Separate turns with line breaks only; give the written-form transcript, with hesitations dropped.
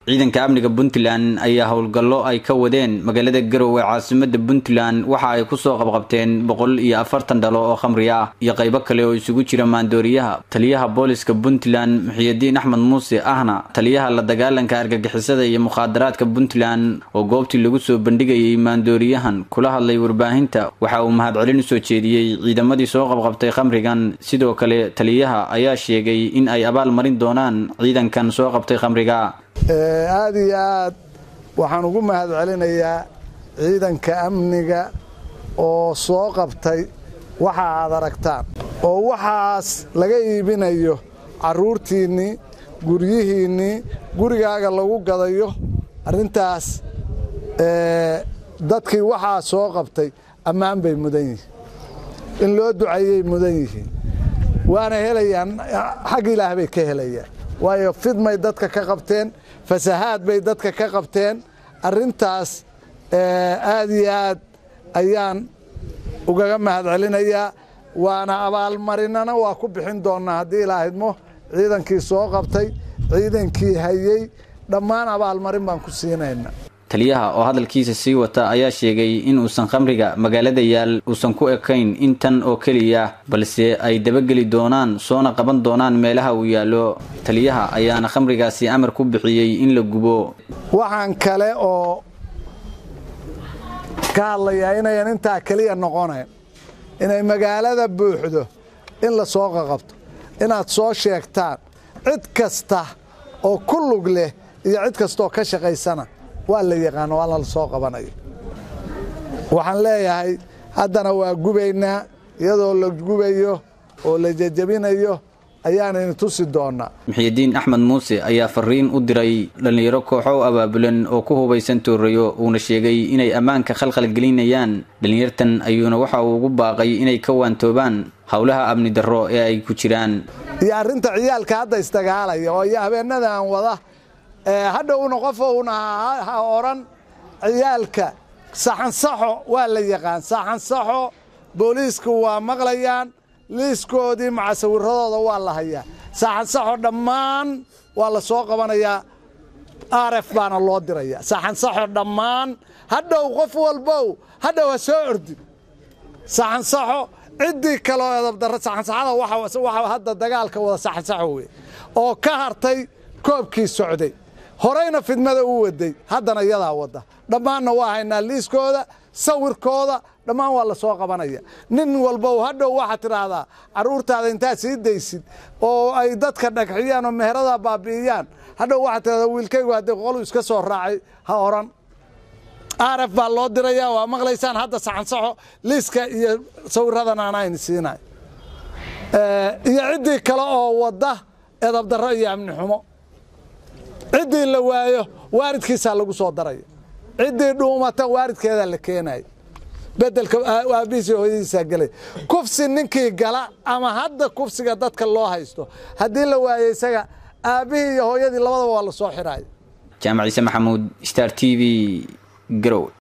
ciidanka amniga Puntland ayaa howlgallo ay ka wadeen magaalada Garowe caasimadda Puntland waxa ay ku soo qabqabteen 140 dhalo oo khamri ah iyo qaybo kale oo isugu jira maandooriyaha. Taliyaha booliska Puntland Muxyidiin Axmed Muuse ahna taliyaha la dagaalanka argagixisada iyo mukhaadaraadka Puntland oo goobtii lagu soo bandhigayay maandooriyahan kula hadlay warbaahinta waxa uu mahadcelin soo jeediyay ciidamadii soo qabqabtay khamrigan. Sidoo kale taliyaha ayaa sheegay in ay abaal marin doonaan ciidankan soo qabtay khamriga.
aad iyo aad waxaan ugu mahadcelinayaa ciidanka amniga oo soo qabtay waxa aad aragtaan oo waxaas laga iibinayo caruurtiinii guryihiinii gurigaaga lagu gadayo arintaas dadkii waxa soo qabtay ammaan bay mudan yihiin in loo duceeyay mudan yihiin waana helayaan xaq Ilaahay bay ka helayaan waayo fidmay dadka ka qabteen fasahaad bay dadka ka qabteen arintaas aad iyo aad ayaan uga mahadcelinayaa waana abaal marinana waa ku bixin doonaa hadii Ilaahaymo ciidankii soo qabtay ciidankii hayay dhammaan abaal marin baan ku siinayna.
Taliyaha oo hadalkiisa sii wata ayaa sheegay in uusan khamriga magaalada yaal uusan ku ekayn intan oo kaliya balse ay dabageli doonaan soona qaban doonaan meelaha uu yaalo. Taliyaha ayaana khamrigaasi amar ku bixiyay in la gubo.
waxaan kale oo ka hadlayaa inay inta kaliya noqonayaan inay magaalada buuxdo in la soo qabto inaad soo sheegtaan cid kasta oo ku lug leh iyo cid kasta oo ka shaqeysana waa la yaqaan waa la soo qabanayo. waxaan leeyahay haddana waa gubaynaa iyadoo la gubayo oo la jajabinayo ayaan tusi doonaa.
Muxyidiin Axmed Muuse ayaa fariin u diray dhalinyaro kooxo abaabulan oo ku hubaysan Tooreeyo uuna sheegay inay ammaanka khalkhal gelinayaan dhalinyartan ayuuna waxa uu ugu baaqay inay ka waantoobaan hawlaha amni darro ee ay ku jiraan.
iyo arinta ciyaalka hadda istagaalaya oo habeenada aan wada hadhowna qofuuna oran ciyaalka saxan saxo waa la yaqaan saxan saxo booliisku waa maqlayaan liiskoodii maca sawiradooda waa la hayaa saxan saxo dhammaan waa la soo qabanayaa RF baana loo dirayaa saxan saxo dhammaan hadhow qof walbo hadhow soo ordi saxan saxo cidii kale oo darro saxan saxada waxa hadda dagaalka wada saxan saxo weey oo ka hartay koobkii socday horeyna fidmada u waday haddana iyada wada dhamaanna waa haynaa liiskooda sawirkooda dhamaan waa la soo qabanaya nin walba hadhow waxa tiraahdaa caruurtaada inta sii deysid oo ay dadka dhagxiyaan oo meherada baabiyaan hadhow waxa tiraahdaa wiilkaygu hadii qol iska soo raacay ha oran RF baa loo dirayaa waa maqlaysaan hadda saxan saxo liiska iyo sawiradan aan siinay iyo cidii kale oo wada edab darro iyo amni xumo cidii la waayo waaridkiisa lagu soo daray cidii dhuumata waaridkeeda la keenay bedelka aabisi hooyadiisa galay kufsi ninkii gala ama hadda kufsiga dadka loo haysto hadii la waayo isaga aabihi iyo hooyadii labadaba waa la soo xiray.
Jaamac Ciise Maxamuud Star TV Garowe.